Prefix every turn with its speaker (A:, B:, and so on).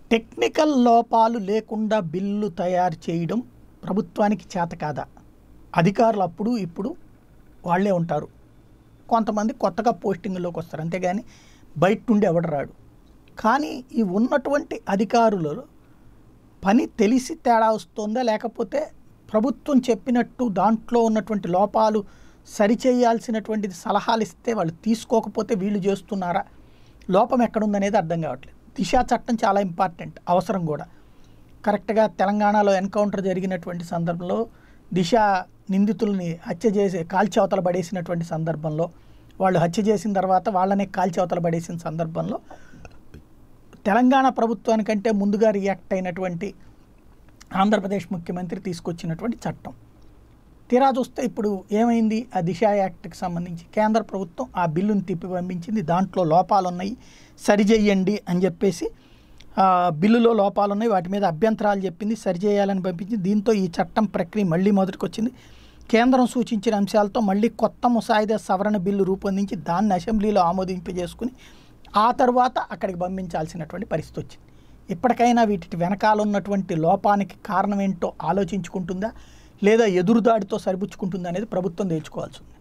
A: Technical లోపాలు లేకుండా bill తయారు చేయడం ప్రభుత్వానికి చేత కాదా? అధికారులు అప్పుడు ఇప్పుడు వాళ్ళే ఉంటారు, కొంతమంది కొత్తగా పోస్టింగ్లోకి వస్తారు, అంతేగాని బయట నుండి ఎవడు రాడు. కానీ ఈ ఉన్నటువంటి అధికారులలో పని తెలిసి తేడా వస్తుందా, లేకపోతే ప్రభుత్వం చెప్పినట్టు దాంట్లో ఉన్నటువంటి లోపాలు సరిచేయాల్సినటువంటిది సలహాలు ఇస్తే వాళ్ళు తీసుకోకపోతే వీళ్ళు చేస్తున్నారా, లోపం ఎక్కడుందనేది అర్థం కావట్లేదు. దిశా చట్టం చాలా ఇంపార్టెంట్, అవసరం కూడా. కరెక్ట్గా తెలంగాణలో ఎన్కౌంటర్ జరిగినటువంటి సందర్భంలో దిశ నిందితుల్ని హత్య చేసి కాల్చవతల పడేసినటువంటి సందర్భంలో, వాళ్ళు హత్య చేసిన తర్వాత వాళ్ళనే కాల్చవతల పడేసిన సందర్భంలో తెలంగాణ ప్రభుత్వానికంటే ముందుగా రియాక్ట్ అయినటువంటి ఆంధ్రప్రదేశ్ ముఖ్యమంత్రి తీసుకొచ్చినటువంటి చట్టం. తీరా చూస్తే ఇప్పుడు ఏమైంది, ఆ దిశ యాక్ట్కి సంబంధించి కేంద్ర ప్రభుత్వం ఆ బిల్లును తిప్పి పంపించింది. దాంట్లో లోపాలు ఉన్నాయి, సరిచేయండి అని చెప్పేసి బిల్లులో లోపాలు ఉన్నాయి, వాటి మీద అభ్యంతరాలు చెప్పింది, సరిచేయాలని పంపించింది. దీంతో ఈ చట్టం ప్రక్రియ మళ్ళీ మొదటికి వచ్చింది. కేంద్రం సూచించిన అంశాలతో మళ్ళీ కొత్త ముసాయిదా సవరణ బిల్లు రూపొందించి దాన్ని అసెంబ్లీలో ఆమోదింపజేసుకుని ఆ తర్వాత అక్కడికి పంపించాల్సినటువంటి పరిస్థితి వచ్చింది. ఇప్పటికైనా వీటి వెనకాల ఉన్నటువంటి లోపానికి కారణం ఏంటో ఆలోచించుకుంటుందా, లేదా ఎదురుదాడితో సరిపుచ్చుకుంటుందా అనేది ప్రభుత్వం తేల్చుకోవాల్సి ఉంది.